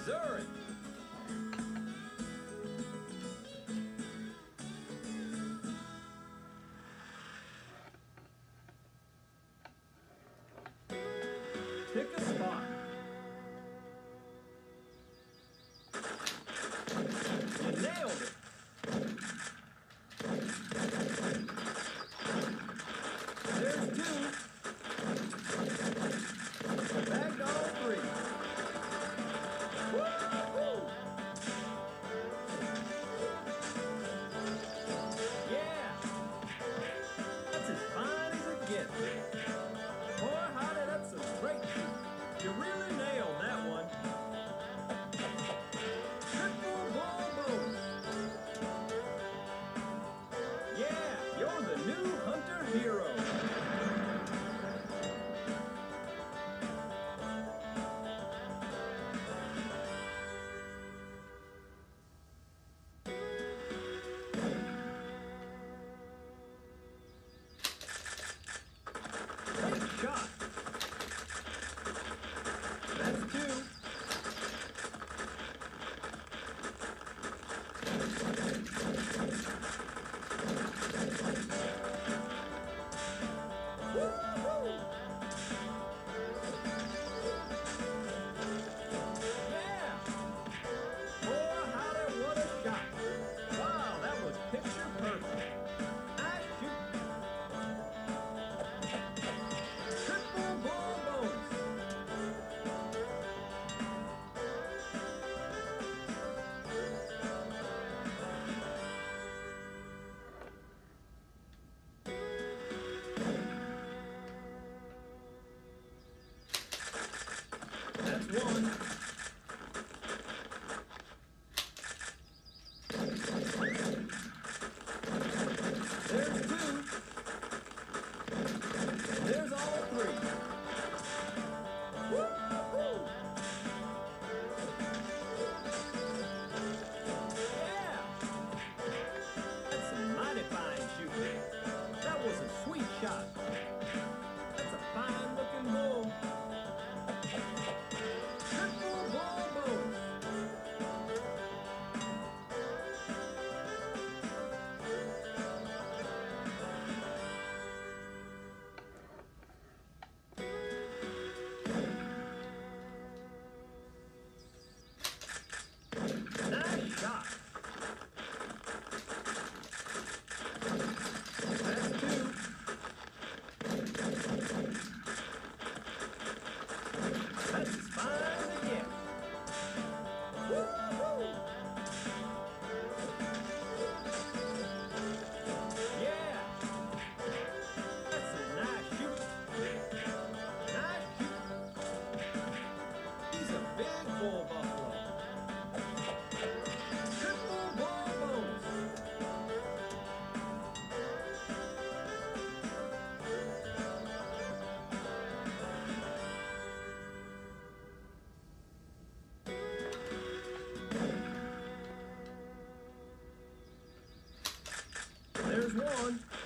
Missouri. Pick a spot. You nailed it. There's two. Bagged all three. Woo-hoo! Yeah! That's as fine as it gets. Boy, howdy, that's some great shoot. You really nailed that one. Triple ball bonus. Yeah, you're the new hunter hero. Great shot. That's two. Woo-hoo! Yeah! Boy, howdy, what a shot. Wow, that was picture perfect. Nice shoot. Triple ball bonus. That's one. There's two. And there's all three. Woo-hoo! Yeah! That's some mighty fine shooting. That was a sweet shot. That's a fine looking bull. Triple ball bonus. Nice shot. That's two. That's as fine as it gets. Woo-hoo! Yeah! That's a nice shoot. Nice shoot. He's a big bull buffalo. Triple ball bonus. There's one.